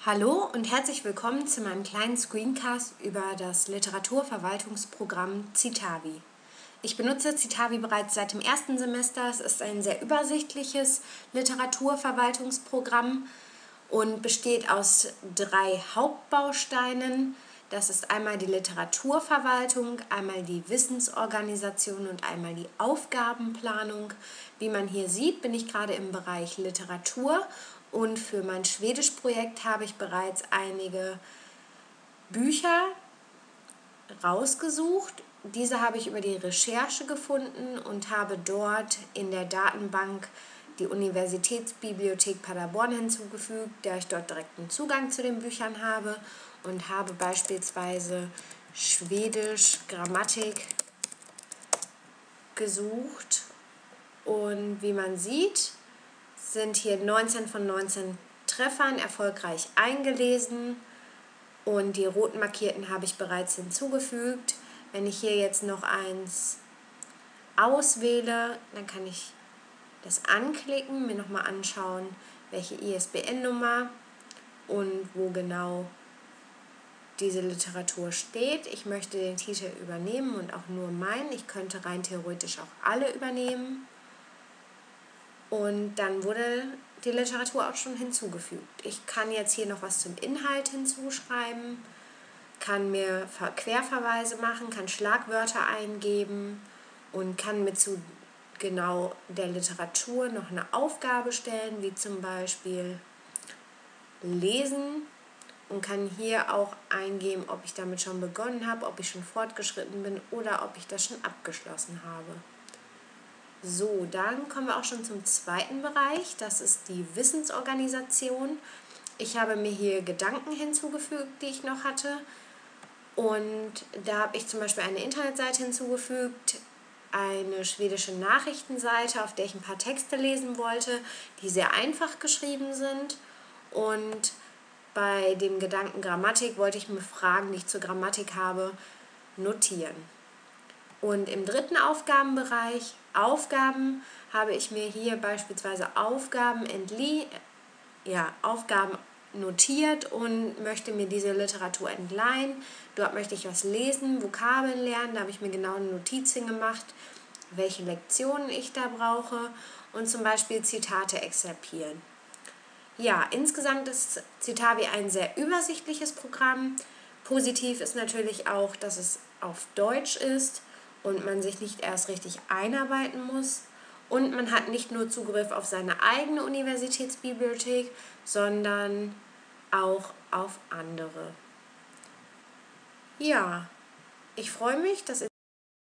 Hallo und herzlich willkommen zu meinem kleinen Screencast über das Literaturverwaltungsprogramm Citavi. Ich benutze Citavi bereits seit dem ersten Semester. Es ist ein sehr übersichtliches Literaturverwaltungsprogramm und besteht aus 3 Hauptbausteinen. Das ist einmal die Literaturverwaltung, einmal die Wissensorganisation und einmal die Aufgabenplanung. Wie man hier sieht, bin ich gerade im Bereich Literatur und für mein Schwedisch-Projekt habe ich bereits einige Bücher rausgesucht. Diese habe ich über die Recherche gefunden und habe dort in der Datenbank die Universitätsbibliothek Paderborn hinzugefügt, da ich dort direkten Zugang zu den Büchern habe, und habe beispielsweise Schwedisch Grammatik gesucht. Und wie man sieht, sind hier 19 von 19 Treffern erfolgreich eingelesen und die roten markierten habe ich bereits hinzugefügt. Wenn ich hier jetzt noch eins auswähle, dann kann ich das anklicken, mir nochmal anschauen, welche ISBN-Nummer und wo genau diese Literatur steht. Ich möchte den Titel übernehmen und auch nur meinen. Ich könnte rein theoretisch auch alle übernehmen. Und dann wurde die Literatur auch schon hinzugefügt. Ich kann jetzt hier noch was zum Inhalt hinzuschreiben, kann mir Querverweise machen, kann Schlagwörter eingeben und kann mir zu genau der Literatur noch eine Aufgabe stellen, wie zum Beispiel Lesen, und kann hier auch eingeben, ob ich damit schon begonnen habe, ob ich schon fortgeschritten bin oder ob ich das schon abgeschlossen habe. So, dann kommen wir auch schon zum zweiten Bereich, das ist die Wissensorganisation. Ich habe mir hier Gedanken hinzugefügt, die ich noch hatte, und da habe ich zum Beispiel eine Internetseite hinzugefügt, eine schwedische Nachrichtenseite, auf der ich ein paar Texte lesen wollte, die sehr einfach geschrieben sind, und bei dem Gedanken Grammatik wollte ich mir Fragen, die ich zur Grammatik habe, notieren. Und im dritten Aufgabenbereich, Aufgaben, habe ich mir hier beispielsweise Aufgaben notiert und möchte mir diese Literatur entleihen. Dort möchte ich was lesen, Vokabeln lernen, da habe ich mir genau eine Notiz hingemacht, welche Lektionen ich da brauche, und zum Beispiel Zitate exerpieren. Ja, insgesamt ist Citavi ein sehr übersichtliches Programm. Positiv ist natürlich auch, dass es auf Deutsch ist und man sich nicht erst richtig einarbeiten muss. Und man hat nicht nur Zugriff auf seine eigene Universitätsbibliothek, sondern auch auf andere. Ja, ich freue mich, dass